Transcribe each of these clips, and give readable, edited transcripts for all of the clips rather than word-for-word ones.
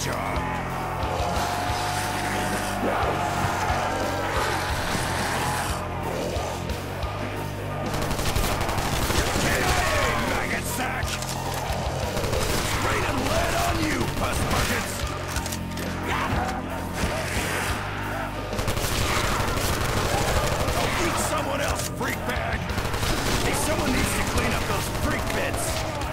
job. Maggot sack! Raining lead on you, puss buckets! Oh, eat someone else, freak bag! Hey, someone needs to clean up those freak bits!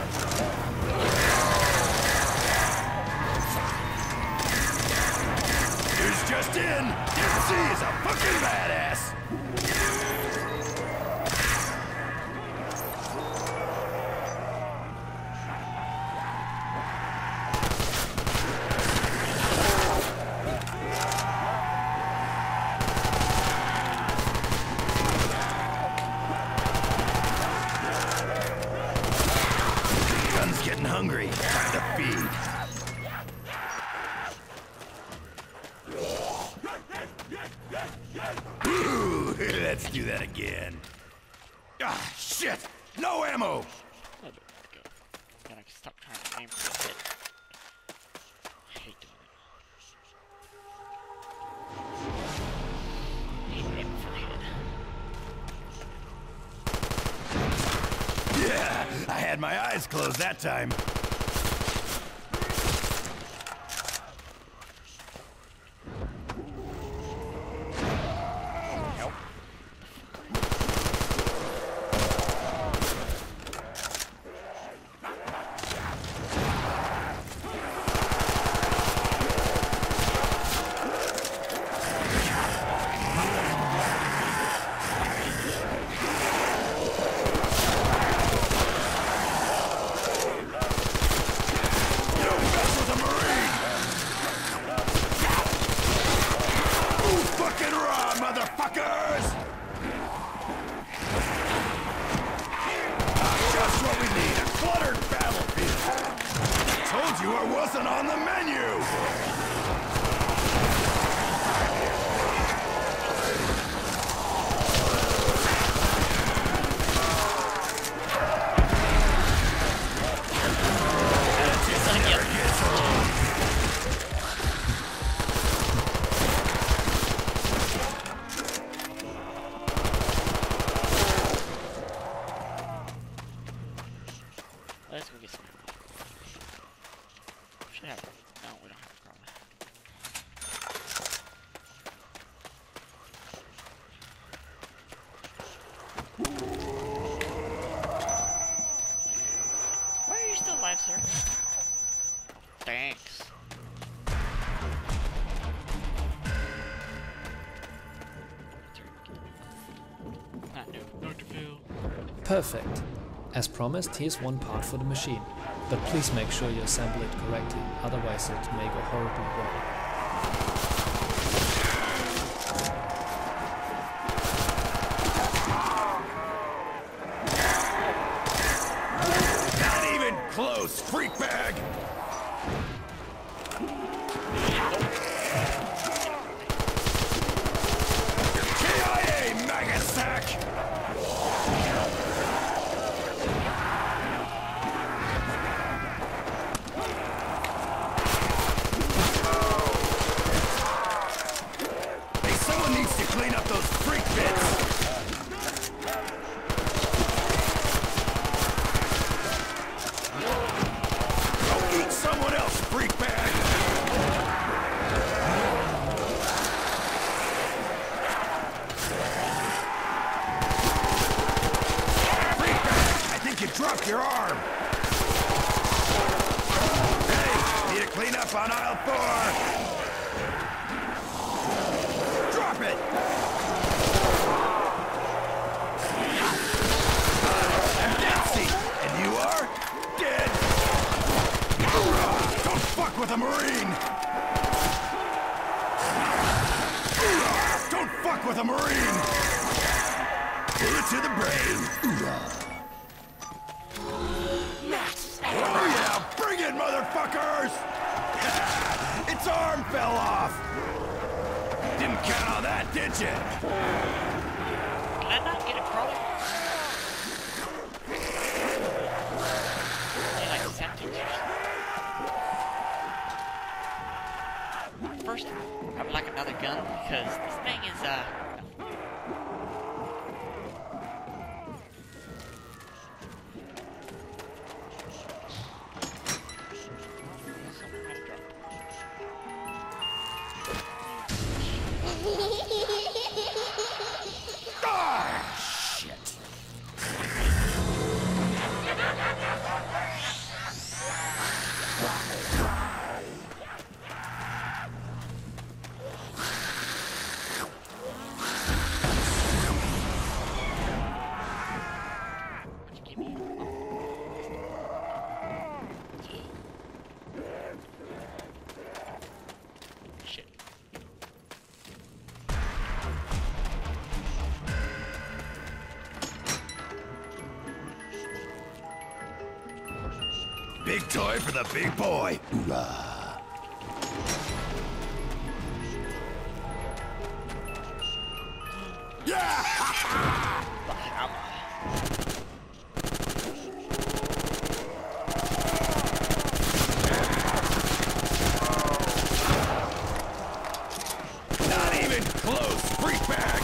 News just in! TMG is a fucking badass! Getting hungry. Time to feed. Ooh, let's do that again. Ah, shit! No ammo! Gotta stop trying to aim for the hit. I hate doing it. Aim for the hit. Yeah, I had my eyes closed that time. Wasn't on the menu! Let's go get some. Should have. No, we don't have a problem. Why are you still alive, sir? Thanks. Not new. Dr. Phil. Perfect. As promised, here's one part for the machine. But please make sure you assemble it correctly, otherwise it may go horribly wrong. Not even close, freak bag! KIA, maggot sack! Clean up those freak bits! Go eat someone else, freak bag! Freak bag! I think you dropped your arm! Hey! Need to clean up on aisle 4! Drop it! With a Marine! Don't fuck with a Marine! Bullet to the brain! Oh yeah! Bring it, motherfuckers! Its arm fell off! Didn't count on that, did you? Can I not get a crawler? Like sentence or something? another gun because this thing is Big toy for the big boy. Hoorah. Not even close, freak bag.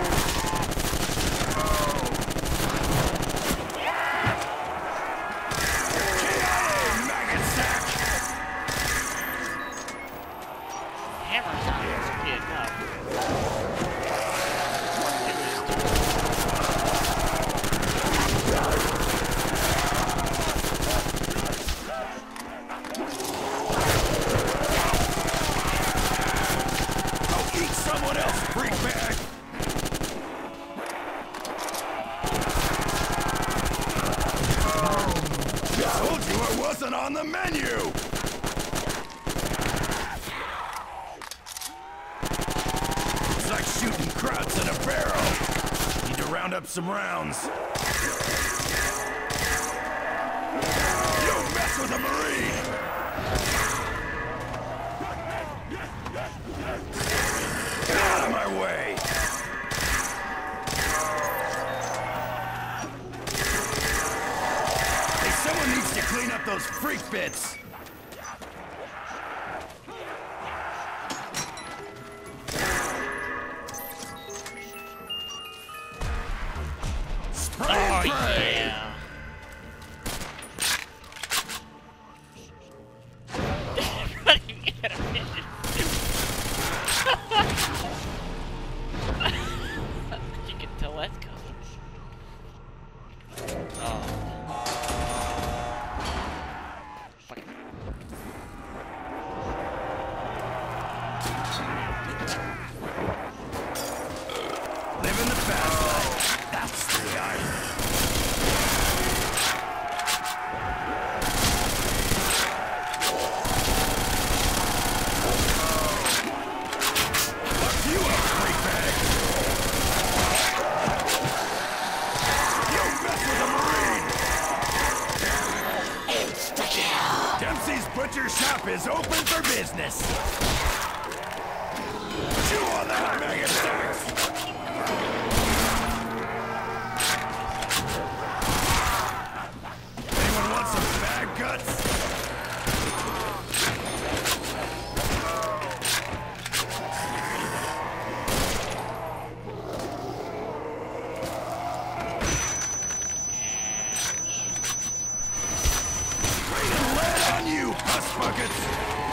On the menu! It's like shooting krauts in a barrel. Need to round up some rounds. You don't mess with a Marine! Get out of my way! Someone needs to clean up those freak bits! Spray and pray! Yeah. Running out of mission. You can tell that's coming. Oh. Living the fast life. That's the art. Fuck you up, freak bag. You mess with a Marine. Insta-kill. Dempsey's Butcher Shop is open for business. Chew on that, maggot sacks. Anyone want some bad guts? Raining lead on you, pus buckets!